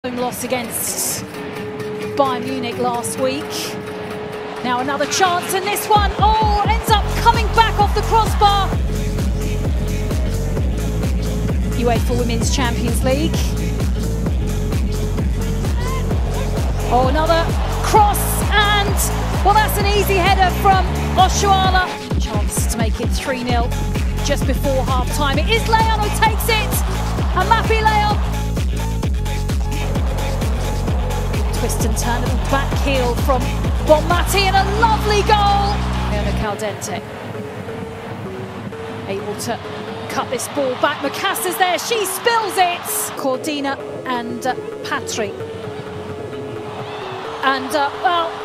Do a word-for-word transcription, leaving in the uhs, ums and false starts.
Home loss against Bayern Munich last week. Now another chance, and this one, oh, ends up coming back off the crossbar. UEFA Women's Champions League. Oh, another cross, and, well, that's an easy header from Oshuala. Chance to make it three nil just before half-time. It is Leon who takes it, and Mappy Leon. Twist and turn, little back heel from Bonmati, and a lovely goal. Leona Caldente able to cut this ball back. Macassa's there, she spills it. Cordina and uh, Patry. And, uh, well,